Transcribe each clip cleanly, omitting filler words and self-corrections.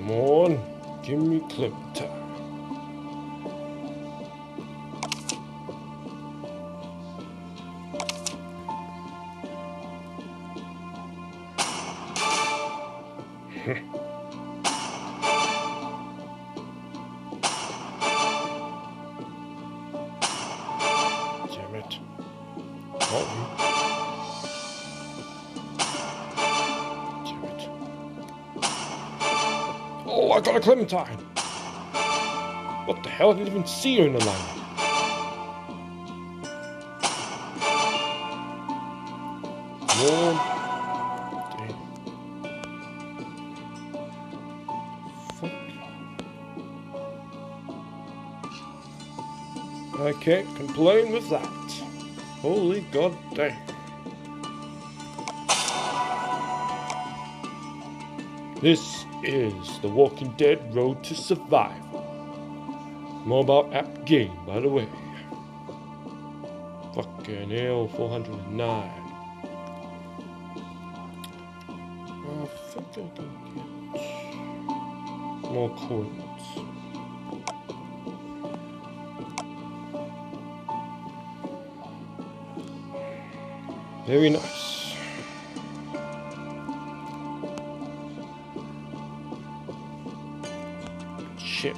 Come on, give me Clementine. Damn it. Oh, damn it. Oh, I got a Clementine. What the hell? I didn't even see her in the line. Come on. I can't complain with that. Holy god dang. This is The Walking Dead Road to Survival. Mobile app game, by the way. Fucking hell, 409. I think I can get more coins. Very nice. Shit.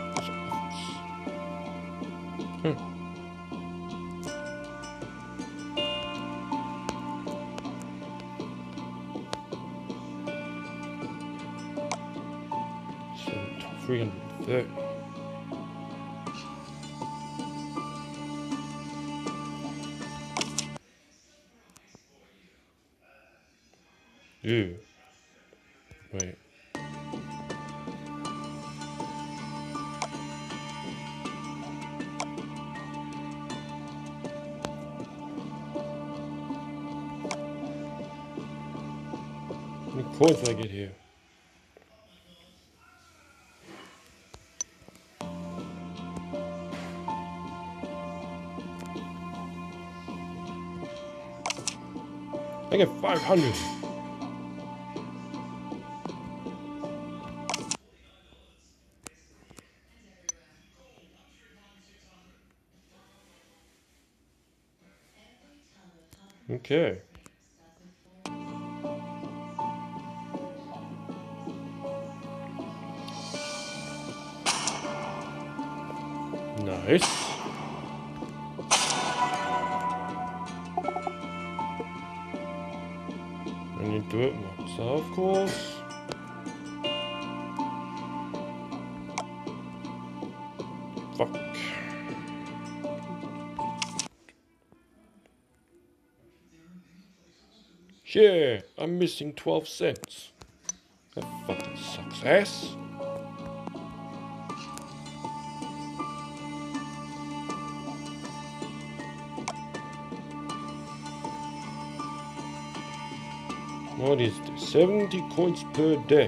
So 330. Ew. Wait. How many coins do I get here? I get 500. Okay. Nice. And you do it once, of course. Fuck. Yeah, I'm missing 12 cents. That fucking sucks ass. What is this? 70 coins per day.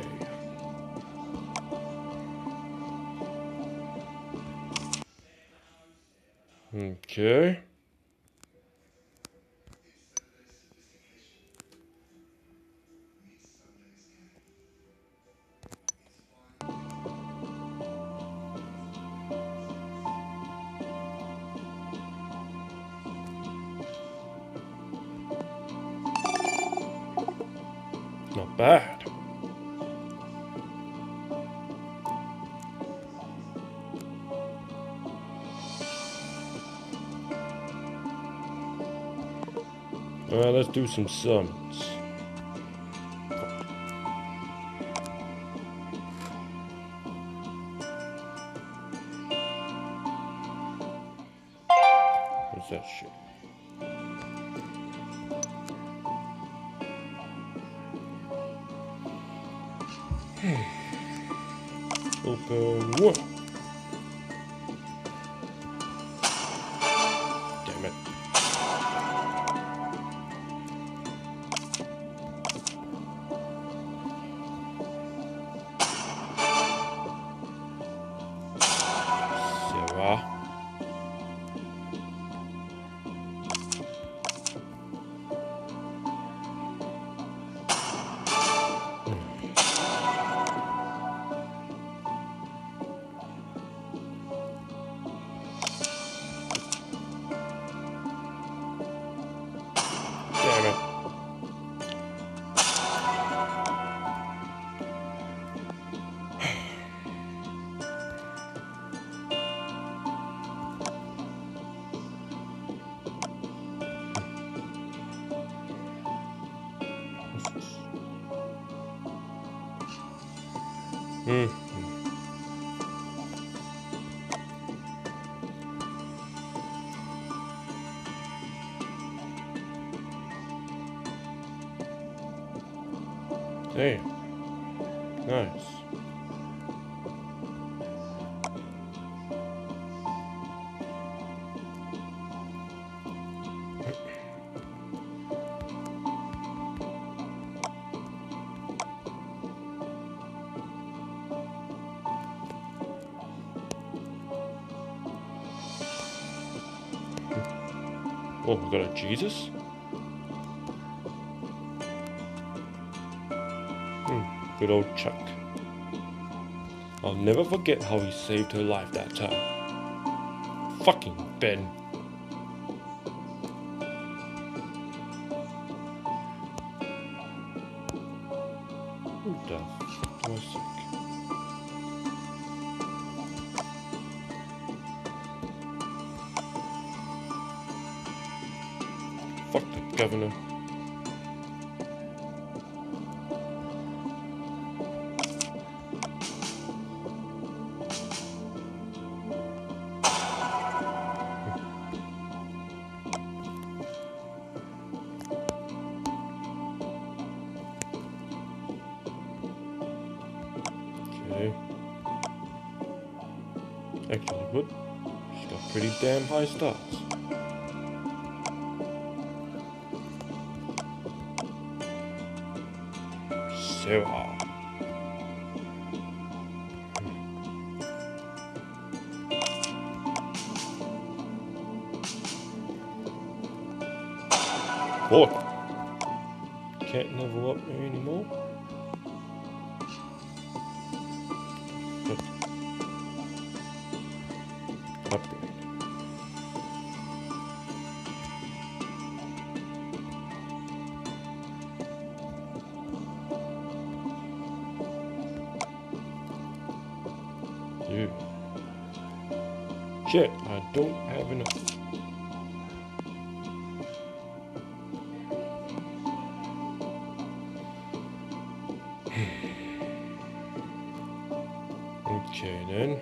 Okay. Not bad. Alright, let's do some summons. What's that shit? Open one. Damn it. Sarah. Hmm. Damn. Nice. Oh, we got a Jesus? Good old Chuck. I'll never forget how he saved her life that time. Fucking Ben. What the f*** was sick? Fuck the governor. Okay. Actually, what? She's got pretty damn high stats. Sarah. Boy. Can't level up there anymore. Upgrade. Dude. Shit, I don't have enough. Okay then.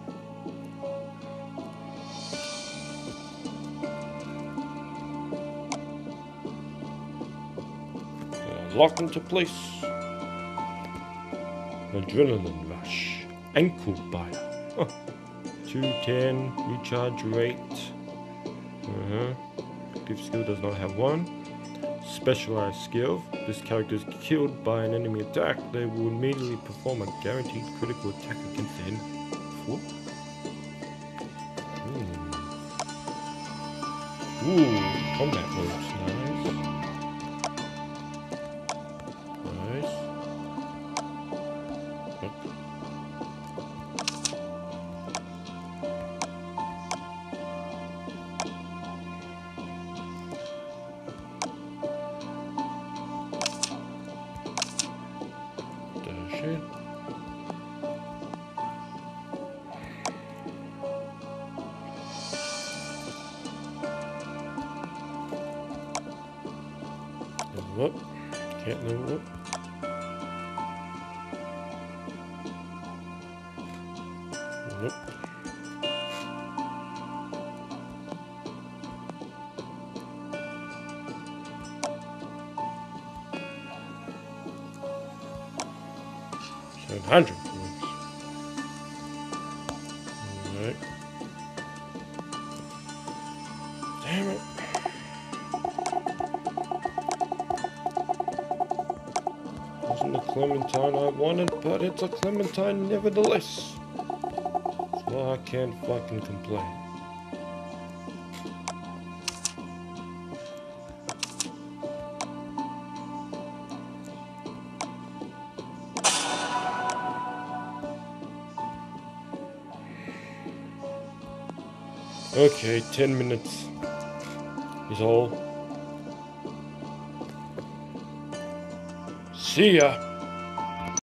Lock into place. Adrenaline rush. Ankle biter. Huh. 210. Recharge rate. Active skill does not have one. Specialized skill. This character is killed by an enemy attack. They will immediately perform a guaranteed critical attack against the enemy. What? Ooh, combat moves. Nice. Dash it. Level up. Can't level up. Nope. $700 points. Alright. Damn it. Wasn't the Clementine I wanted, but it's a Clementine nevertheless. So I can't fucking complain. Okay, 10 minutes is all. See ya.